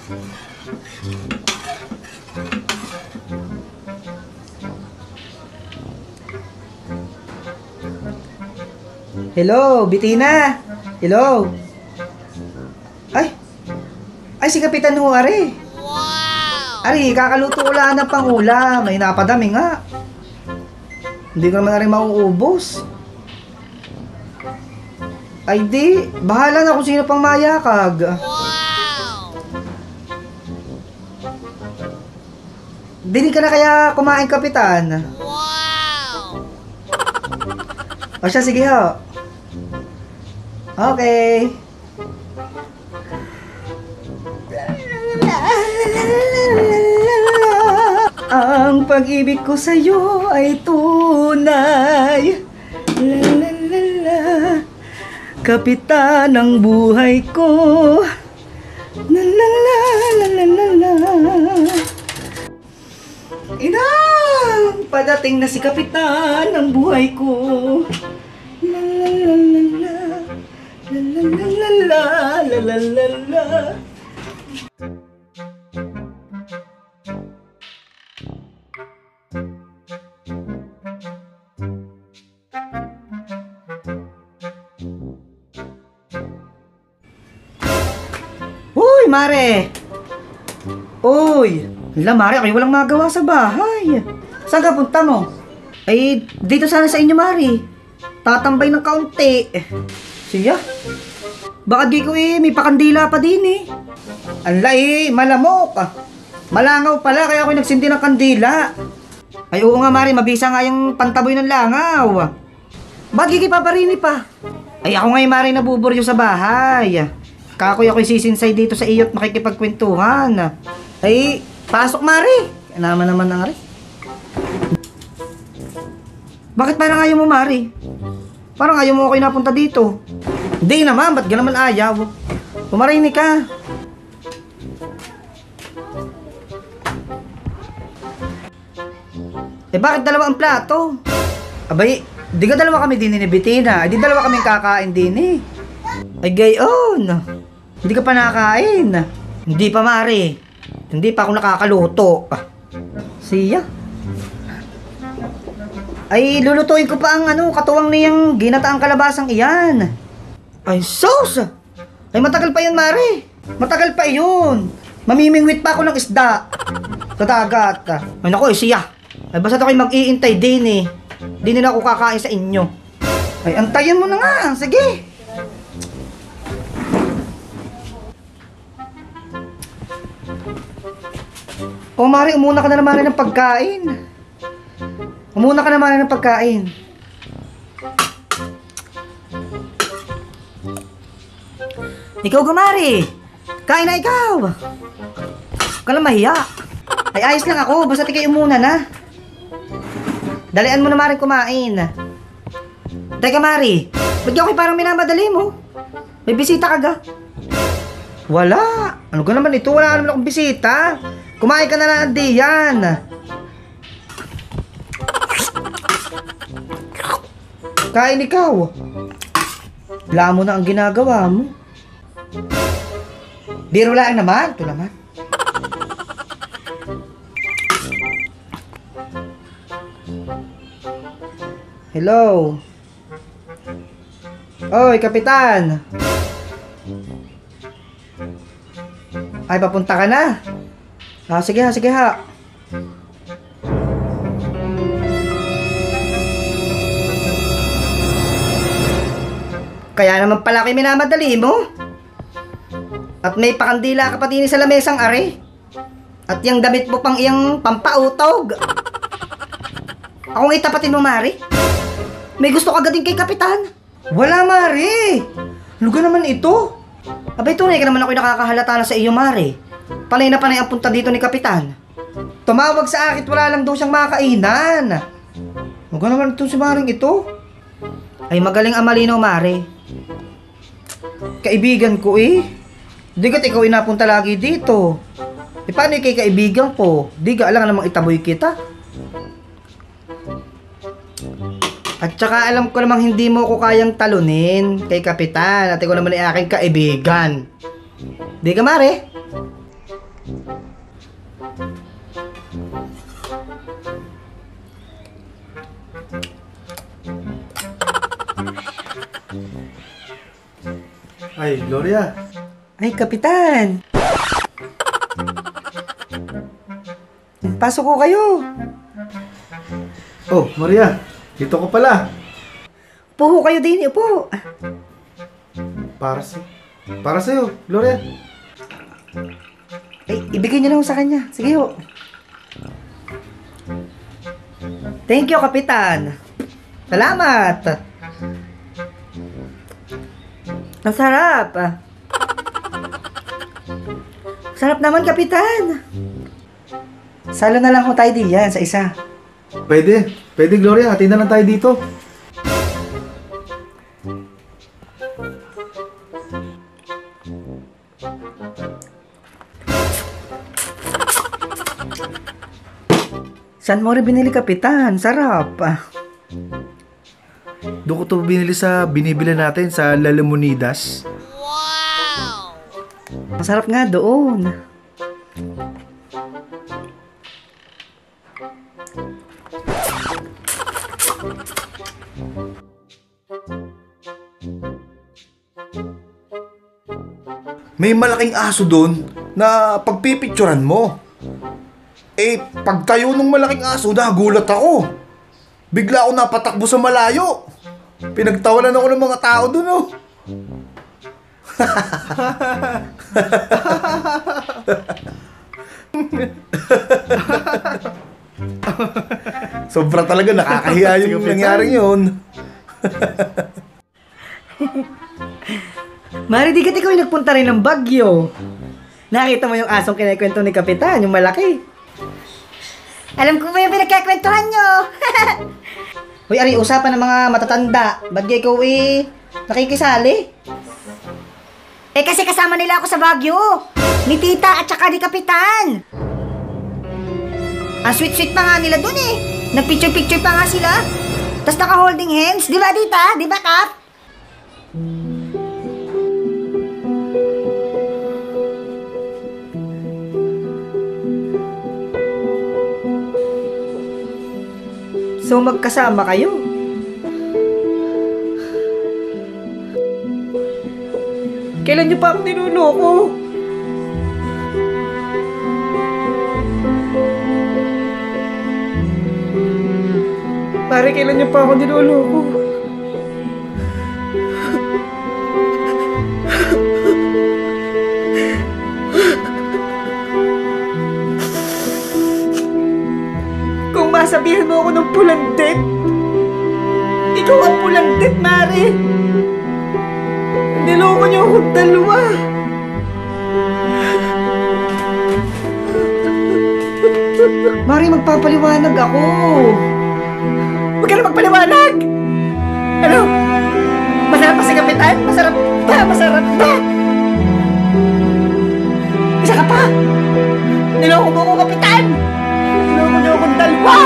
Hello, Bitina. Hello. Ay. Ay, si Kapitan ho, are. Wow! Ari, kakaluto ko lang ng pangulam. May napadami nga. Hindi ko naman na rin mauubos. Ay di, bahala na kung sino pang mayakag. Wow! Dili ka na kaya kumain, Kapitan? Wow! O siya, sige ho. Okay. Ang pag-ibig ko sa'yo ay tunay. La la la la. Kapitan ng buhay ko. La la la la la la la. Inang! Padating na si Kapitan ng buhay ko. La la la la la. La la la la la. La la la la. Uy, Mare! Uy! Hala, Mare, kayo walang magawa sa bahay. Saan ka punta mo? Ay, dito sana sa inyo, Mare. Tatambay ng kaunti. Siya? Baka di ko may pakandila pa din eh. Ala malamok. Malangaw pala, kaya ako nagsindi ng kandila. Ay, oo nga, Mare, mabisa nga yung pantaboy ng langaw. Bakit paparini pa? Ay, ako ngayon, Mare, nabuburyo sa bahay. Kakoy ako'y sisinsay dito sa iyo at makikipagkwentuhan. Ay, pasok, Mare. Naman na rin. Bakit parang ayaw mo, Mare? Parang ayaw mo ako'y napunta dito. Hindi naman, ba't ganaman ayaw? Pumarinig ka. Eh, bakit dalawa ang plato? Abay, di ka dalawa kami din ni Bitina. Di dalawa kami kakain din eh. Ay, gayon. Hindi ka pa nakakain. Hindi pa, Mare. Hindi pa ako nakakaluto. Siya. Ay, lulutuin ko pa ang katuwang niyang ginataang kalabasang iyan. Ay, sauce! Ay, matagal pa yun, Mare. Matagal pa yun. Mamimingwit pa ako ng isda sa dagat. Ay, naku, siya. Ay, basta ako'y mag-iintay din eh. Di nila ako kakain sa inyo. Ay, antayin mo na nga. Sige. O, Mare, umuna ka na naman ng pagkain. Umuna ka naman ng pagkain. Ikaw, Mare. Kain na ikaw. Huwag ka lang mahiya. Ay, ayos lang ako. Basta ikaw umuna na. Dalian mo na, Mare, kumain. Teka, Mare. Ba't ako'y parang minamadali mo? May bisita ka ga? Wala. Ano ka naman ito? Wala naman akong bisita. Kumain ka na lang, diyan. Kain ikaw. Wala mo na ang ginagawa mo. Biro lang naman. Ito naman. Hello. Oy, Kapitan. Ay, papunta ka na. Sige ha, sige ha. Kaya naman pala kayo minamadali mo. At may pakandila ka pati sa lamesang are. At yung damit mo pang iyang pampautog. Ako nga itapatin mo, Mare. May gusto ka din kay Kapitan. Wala, Mare. Luga naman ito. Abay, tunay ka naman ako'y nakakahalata na sa iyo, Mare. Panay na panay ang punta dito ni Kapitan. Tumawag sa akin, wala lang daw siyang makakainan. Huwag naman ito si Maring ito. Ay, magaling ang malinaw, Mare. Kaibigan ko eh. Di ka't ikaw inapunta lagi dito. E paano kay kaibigan ko? Di ka alam namang itaboy kita. At saka alam ko namang hindi mo ko kayang talunin kay Kapitan. At ikaw naman ay aking kaibigan. Di ka, Mare? Ay, Gloria. Ay, Kapitan. Pasok ko kayo. Oh, Maria. Dito ko pala. Upo kayo din, upo. Para sa'yo, Gloria. Ay, ibigay niyo lang sa kanya. Sige ho. Thank you, Kapitan. Salamat. Ang sarap. Sarap naman, Kapitan. Salo na lang ho tayo diyan sa isa. Pwede, Gloria. Hati na lang tayo dito. Saan mo rin binili, Kapitan? Sarap. Doon ko to binili sa binibili natin sa Lalamunidas. Masarap nga doon. May malaking aso doon na pagpipicturan mo. Eh, pagtayo ng malaking aso, nagulat ako. Bigla ako napatakbo sa malayo. Pinagtawanan ako ng mga tao doon, oh. Sobra talaga, nakakahiya yung nangyari yun. Mari, di ka ikaw yung nagpunta rin ng Bagyo. Nakita mo yung asong kinikwento ni Kapitan, yung malaki. Alam ko ba yung pinagkakwentuhan nyo? Uy, ari, usapan ng mga matatanda. Ba't di ikaw nakikisali? Eh kasi kasama nila ako sa Baguio. Ni Tita at saka ni Kapitan. Ang sweet-sweet pa nga nila dun eh. Nag-picture-picture pa nga sila. Tapos naka-holding hands. Di ba, Tita? Di ba, Kap? So, magkasama kayo. Kailan niyo pa ako niloloko? Pare, kailan niyo pa ako niloloko? Kung masabihan mo ako ng pulandet, ikaw ang pulandet, Mare. Niloko niyo akong dalawa. Mare, magpapaliwanag ako. Huwag ka na magpaliwanag! Ano? Masarap pa si Kapitan? Masarap ba? Masarap ba? Isa ka pa! Niloko mo ako, Kapitan! Niloko niyo akong dalawa!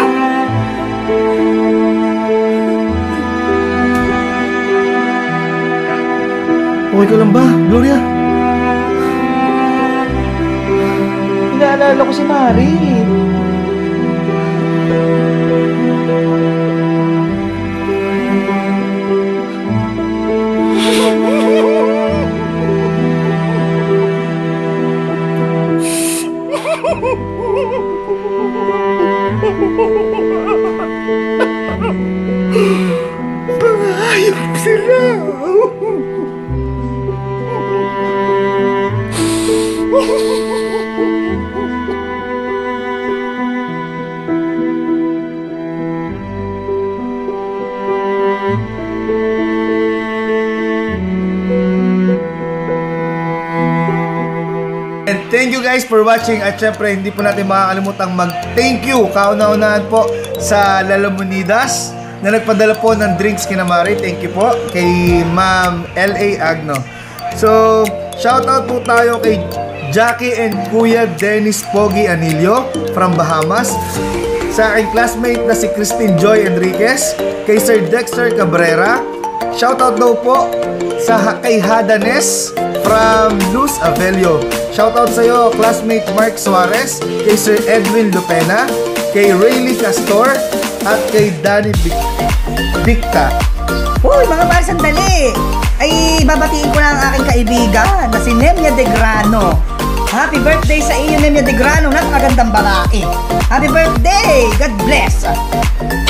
Okay ka lang ba, Gloria? Inaalala ko si Mari. Pangayop sila. And thank you guys for watching. At syempre, hindi po natin makakalimutang mag-thank you kauna-unahan po sa Lalamunidas na nagpadala po ng drinks kina Mari. Thank you po kay Ma'am L.A. Agno. So, shoutout po tayo kay Jackie and Kuya Dennis Pogi Anilio from Bahamas. Sa aking classmate na si Christine Joy Enriquez. Kay Sir Dexter Cabrera. Shoutout daw po sa kay Hadanes from Luz Avelio. Shoutout sa'yo, classmate Mark Suarez, kay Sir Edwin Lupena, kay Rayleigh Castor, at kay Danny Dicta. Uy, mga pare, sandali! Ay, babatiin ko na ang aking kaibigan na si Nemia De Grano. Happy birthday sa iyo, Nemia De Grano. Napakagandang babae. Happy birthday! God bless!